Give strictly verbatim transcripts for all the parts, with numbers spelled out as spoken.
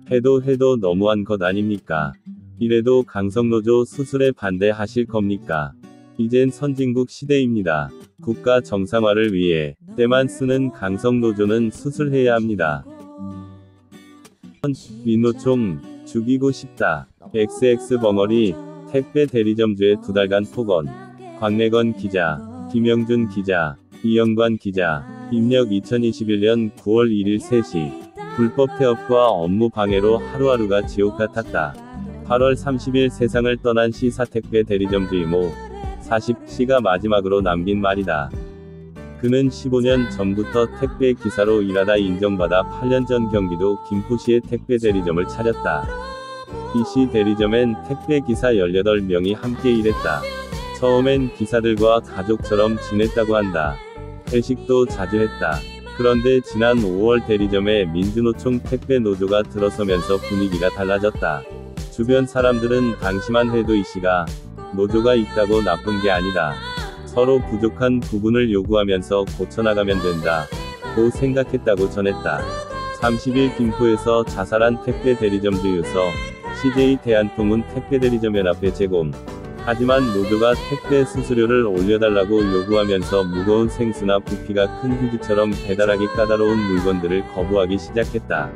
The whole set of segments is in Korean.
해도 해도 너무한 것 아닙니까? 이래도 강성노조 수술에 반대하실 겁니까? 이젠 선진국 시대입니다. 국가 정상화를 위해 때만 쓰는 강성노조는 수술해야 합니다. 민노총 죽이고 싶다. 엑스엑스 벙어리 택배 대리점주의 두 달간 폭언. 광래건 기자, 김영준 기자, 이영관 기자. 입력 이천이십일 년 구월 일일 세 시. 불법 태업과 업무 방해로 하루하루가 지옥 같았다. 팔월 삼십일 세상을 떠난 시사 택배 대리점주 이모 사십 씨가 마지막으로 남긴 말이다. 그는 십오 년 전부터 택배 기사로 일하다 인정받아 팔 년 전 경기도 김포시의 택배 대리점을 차렸다. 이씨 대리점엔 택배 기사 열여덟 명이 함께 일했다. 처음엔 기사들과 가족처럼 지냈다고 한다. 회식도 자주 했다. 그런데 지난 오월 대리점에 민주노총 택배 노조가 들어서면서 분위기가 달라졌다. 주변 사람들은 당시만 해도 이씨가 노조가 있다고 나쁜 게 아니다. 서로 부족한 부분을 요구하면서 고쳐나가면 된다. 고 생각했다고 전했다. 삼십일 김포에서 자살한 택배 대리점주 유서. 씨제이 대한통운 택배대리점연합회 제공. 하지만 노조가 택배 수수료를 올려달라고 요구하면서 무거운 생수나 부피가 큰 휴지처럼 배달하기 까다로운 물건들을 거부하기 시작했다.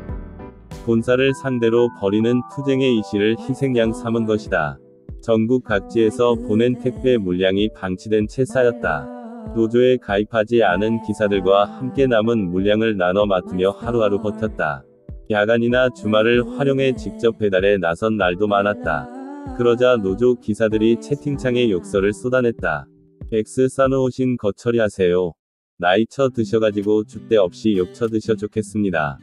본사를 상대로 벌이는 투쟁의 이씨를 희생양 삼은 것이다. 전국 각지에서 보낸 택배 물량이 방치된 채 쌓였다. 노조에 가입하지 않은 기사들과 함께 남은 물량을 나눠 맡으며 하루하루 버텼다. 야간이나 주말을 활용해 직접 배달에 나선 날도 많았다. 그러자 노조 기사들이 채팅창에 욕설을 쏟아냈다. X 싸놓으신 거 처리하세요. 나이 쳐 드셔가지고 줏대 없이 욕 쳐 드셔 좋겠습니다.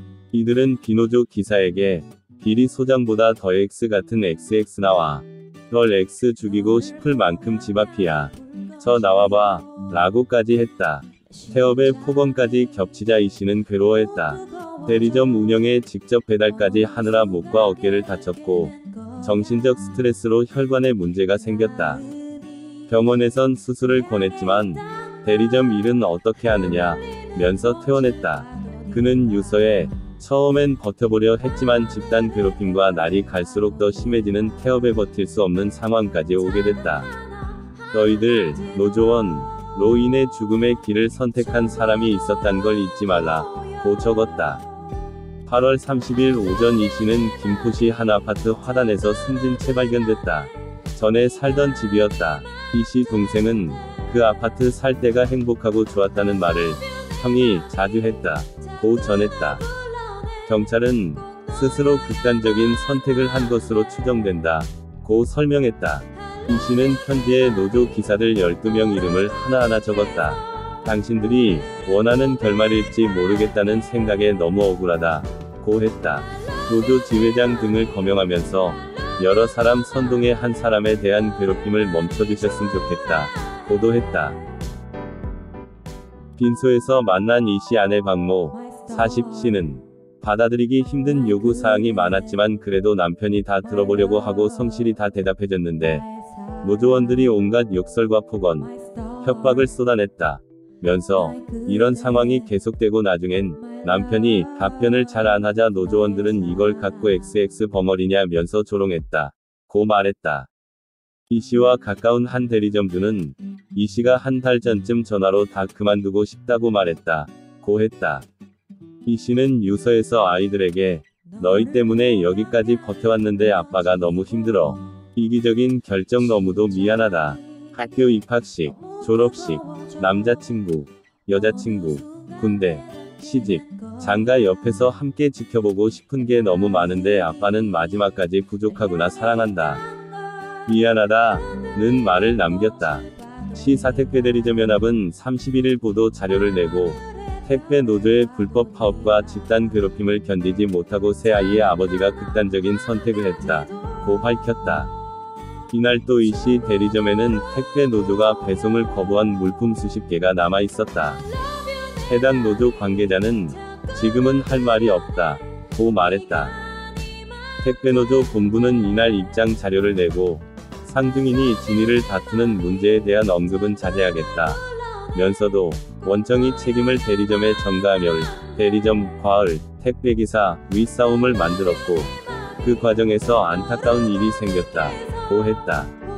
이들은 비노조 기사에게 비리 소장보다 더 X 같은 엑스엑스 나와. 널 X 죽이고 싶을 만큼 집 앞이야. 저 나와봐. 라고까지 했다. 태업의 폭언까지 겹치자 이씨는 괴로워했다. 대리점 운영에 직접 배달까지 하느라 목과 어깨를 다쳤고 정신적 스트레스로 혈관에 문제가 생겼다. 병원에선 수술을 권했지만 대리점 일은 어떻게 하느냐 면서 퇴원했다. 그는 유서에 처음엔 버텨보려 했지만 집단 괴롭힘과 날이 갈수록 더 심해지는 태업에 버틸 수 없는 상황까지 오게 됐다. 너희들 노조원로 인해 죽음의 길을 선택한 사람이 있었단 걸 잊지 말라 고 적었다. 팔월 삼십일 오전 이씨는 김포시 한 아파트 화단에서 숨진 채 발견됐다. 전에 살던 집이었다. 이씨 동생은 그 아파트 살 때가 행복하고 좋았다는 말을 형이 자주 했다 고 전했다. 경찰은 스스로 극단적인 선택을 한 것으로 추정된다 고 설명했다. 이씨는 편지에 노조 기사들 열두 명 이름을 하나하나 적었다. 당신들이 원하는 결말일지 모르겠다는 생각에 너무 억울하다 고 했다. 노조 지회장 등을 거명하면서 여러 사람 선동의 한 사람에 대한 괴롭힘을 멈춰주셨으면 좋겠다 고도 했다. 빈소에서 만난 이씨 아내 박모 사십 씨는 받아들이기 힘든 요구사항이 많았지만 그래도 남편이 다 들어보려고 하고 성실히 다 대답해줬는데 노조원들이 온갖 욕설과 폭언, 협박을 쏟아냈다 면서 이런 상황이 계속되고 나중엔 남편이 답변을 잘 안 하자 노조원들은 이걸 갖고 엑스엑스 벙어리냐 면서 조롱했다 고 말했다. 이씨와 가까운 한 대리점주는 이씨가 한 달 전쯤 전화로 다 그만두고 싶다고 말했다 고 했다. 이씨는 유서에서 아이들에게 너희 때문에 여기까지 버텨왔는데 아빠가 너무 힘들어. 이기적인 결정 너무도 미안하다. 학교 입학식, 졸업식, 남자친구, 여자친구, 군대, 시집, 장가 옆에서 함께 지켜보고 싶은 게 너무 많은데 아빠는 마지막까지 부족하구나 사랑한다. 미안하다.는 말을 남겼다. 시사택배대리점연합은 삼십일일 보도 자료를 내고 택배 노조의 불법 파업과 집단 괴롭힘을 견디지 못하고 새 아이의 아버지가 극단적인 선택을 했다 고 밝혔다. 이날 또 이씨 대리점에는 택배 노조가 배송을 거부한 물품 수십 개가 남아 있었다. 해당 노조 관계자는 지금은 할 말이 없다 고 말했다. 택배노조 본부는 이날 입장 자료를 내고 상중인이 진위를 다투는 문제에 대한 언급은 자제하겠다 면서도 원청이 책임을 대리점에 전가하며 을, 대리점, 과을, 택배기사, 위 싸움을 만들었고, 그 과정에서 안타까운 일이 생겼다. 고 했다.